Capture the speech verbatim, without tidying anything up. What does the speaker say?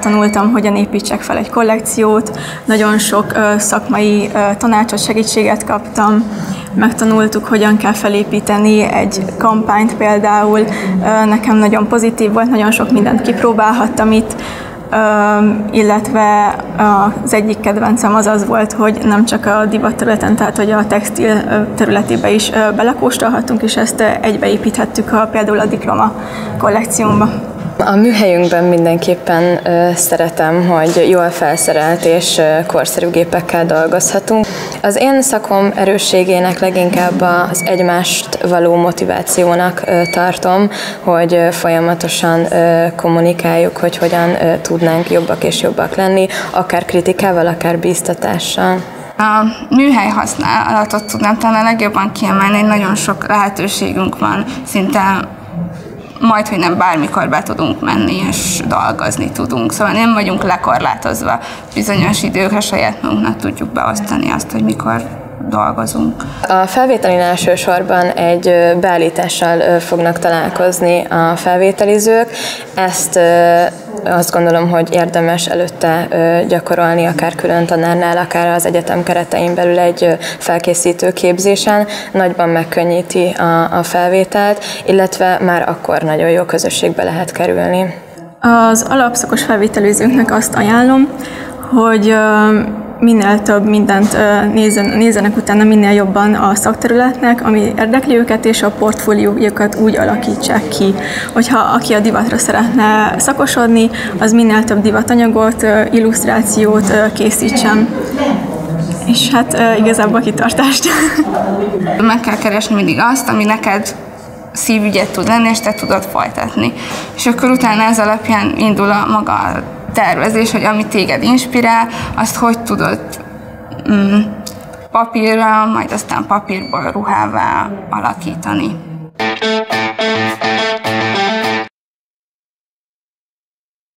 megtanultam, hogyan építsek fel egy kollekciót, nagyon sok szakmai tanácsot, segítséget kaptam, megtanultuk, hogyan kell felépíteni egy kampányt például. Nekem nagyon pozitív volt, nagyon sok mindent kipróbálhattam itt, illetve az egyik kedvencem az az volt, hogy nem csak a divat területen, tehát hogy a textil területébe is belekóstolhattunk, és ezt egybeépíthettük a, például a diploma kollekciómba. A műhelyünkben mindenképpen ö, szeretem, hogy jól felszerelt és ö, korszerű gépekkel dolgozhatunk. Az én szakom erősségének leginkább az egymást való motivációnak ö, tartom, hogy ö, folyamatosan ö, kommunikáljuk, hogy hogyan ö, tudnánk jobbak és jobbak lenni, akár kritikával, akár bíztatással. A műhely használatot tudnám talán legjobban kiemelni, nagyon sok lehetőségünk van, szinte majd, hogy nem bármikor be tudunk menni és dolgozni tudunk. Szóval nem vagyunk lekorlátozva bizonyos időkre, saját magunknak tudjuk beosztani azt, hogy mikor dolgozunk. A felvételin elsősorban egy beállítással fognak találkozni a felvételizők. Ezt azt gondolom, hogy érdemes előtte gyakorolni, akár külön tanárnál, akár az egyetem keretein belül egy felkészítő képzésen. Nagyban megkönnyíti a, a felvételt, illetve már akkor nagyon jó közösségbe lehet kerülni. Az alapszakos felvételizőknek azt ajánlom, hogy minél több mindent nézzenek utána, minél jobban a szakterületnek, ami érdekli őket, és a portfóliójukat úgy alakítsák ki, hogyha aki a divatra szeretne szakosodni, az minél több divatanyagot, illusztrációt készítsen. És hát igazából kitartást. Meg kell keresni mindig azt, ami neked szívügyet tud lenni, és te tudod folytatni. És akkor utána ez alapján indul a maga tervezés, hogy ami téged inspirál, azt hogy tudod mm, papírra, majd aztán papírból ruhává alakítani.